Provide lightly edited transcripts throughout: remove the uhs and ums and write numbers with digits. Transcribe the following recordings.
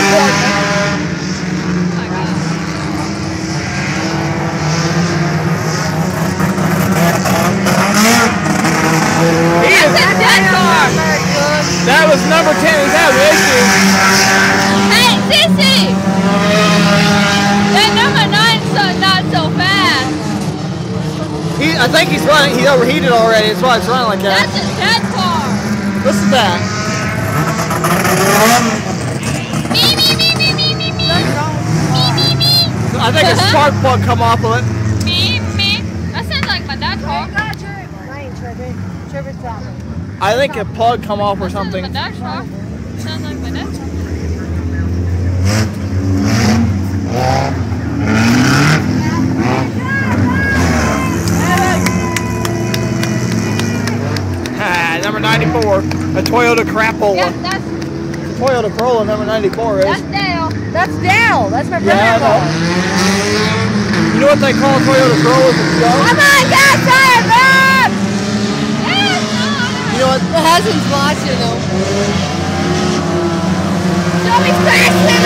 That was number 10. He's having issues. Hey, Sissy! That number 9's not so fast. I think he's running. He's overheated already. That's why it's running like that. That's a dead car. Listen to that. Me. I think a spark plug come off of it. Me. That sounds like my dad's car. I ain't tripping. Tripping something. I think a plug come off or something. Sounds like my dad's car. Sounds like my dad's car. Number 94, a Toyota Crapola. Yeah, that's Toyota Corolla number 94 is. That's Dale. That's Dale. That's my brother. Yeah, I know. You know what they call Toyota Corollas? Come on, get tired, Bob! You know what? My husband's watching though. Show me crashing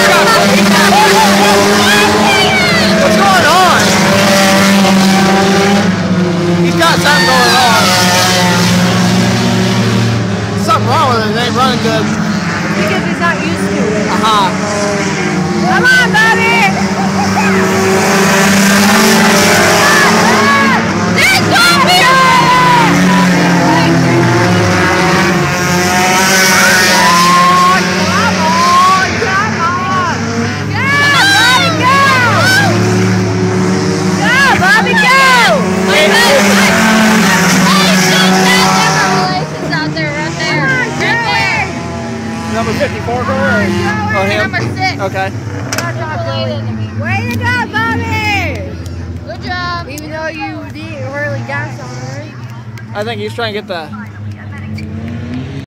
What's going on? He's got something going on. Something wrong with it. It ain't running good. Because he's not used to it. Come on, buddy! Let's go, Peter! Number 54 car? Or him? Number 6. Okay. Way to go, Bobby! Good job. Even though you didn't really gas on her. I think he's trying to get the